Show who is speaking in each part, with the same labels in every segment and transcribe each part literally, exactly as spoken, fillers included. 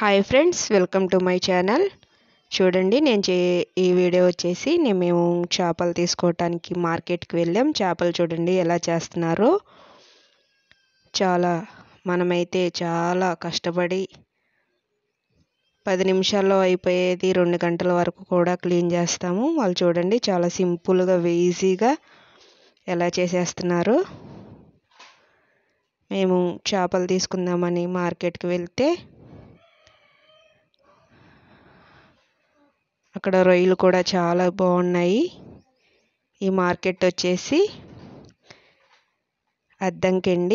Speaker 1: Hi friends, welcome to my channel. చూడండి, నేను చే ఈ వీడియో వచ్చేసి నేను మేము చేపలు తీసుకోవటానికి మార్కెట్కి వెళ్ళాం. చేపలు చూడండి ఎలా చేస్తున్నారో. చాలా మనమైతే చాలా కష్టపడి పది నిమిషాల్లో అయిపోయేది రెండు గంటల వరకు కూడా క్లీన్ చేస్తాము. వాళ్ళు చూడండి చాలా సింపుల్గా ఈజీగా ఎలా చేసేస్తున్నారు. మేము చేపలు తీసుకుందామని మార్కెట్కి వెళ్తే అక్కడ రొయ్యలు కూడా చాలా బాగున్నాయి. ఈ మార్కెట్ వచ్చేసి అద్దంకండి.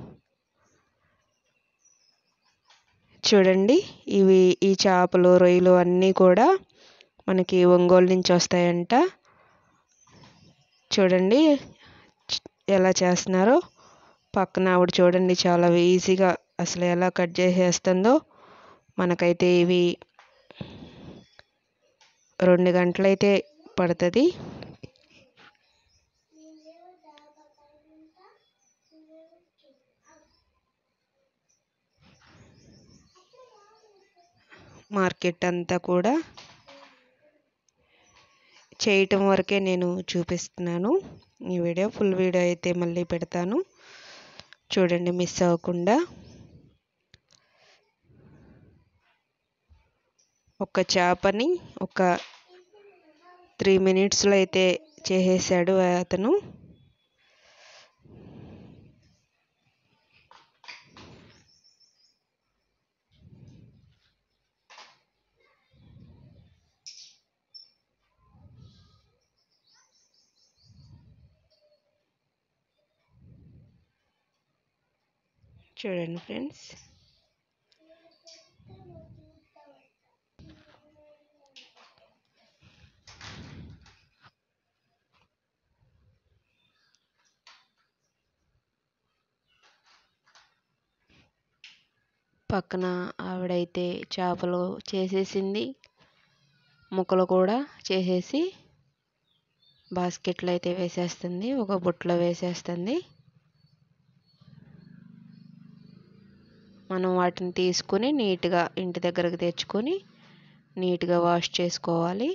Speaker 1: చూడండి, ఇవి ఈ చేపలు రొయ్యలు అన్నీ కూడా మనకి ఒంగోలు నుంచి వస్తాయంట. చూడండి ఎలా చేస్తున్నారో. పక్కన ఆవిడ చూడండి చాలా ఈజీగా అసలు ఎలా కట్ చేసేస్తుందో. మనకైతే ఇవి రెండు గంటలైతే పడుతుంది. మార్కెట్ అంతా కూడా చేయటం వరకే నేను చూపిస్తున్నాను. ఈ వీడియో ఫుల్ వీడియో అయితే మళ్ళీ పెడతాను, చూడండి మిస్ అవ్వకుండా. ఒక చేపని ఒక త్రీ మినిట్స్లో అయితే చేసేసాడు అతను. చూడండి ఫ్రెండ్స్, పక్కన ఆవిడైతే చేపలు చేసేసింది, ముక్కలు కూడా చేసేసి బాస్కెట్లో అయితే వేసేస్తుంది, ఒక బుట్టలో వేసేస్తుంది. మనం వాటిని తీసుకుని నీట్గా ఇంటి దగ్గరకు తెచ్చుకొని నీట్గా వాష్ చేసుకోవాలి.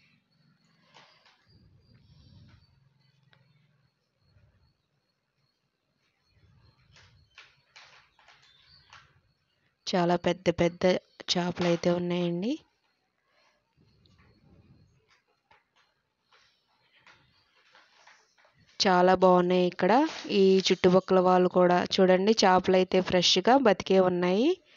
Speaker 1: చాలా పెద్ద పెద్ద చేపలు అయితే ఉన్నాయండి. చాలా బాగున్నాయి ఇక్కడ. ఈ చుట్టుపక్కల వాళ్ళు కూడా చూడండి చేపలు అయితే ఫ్రెష్గా బతికే ఉన్నాయి.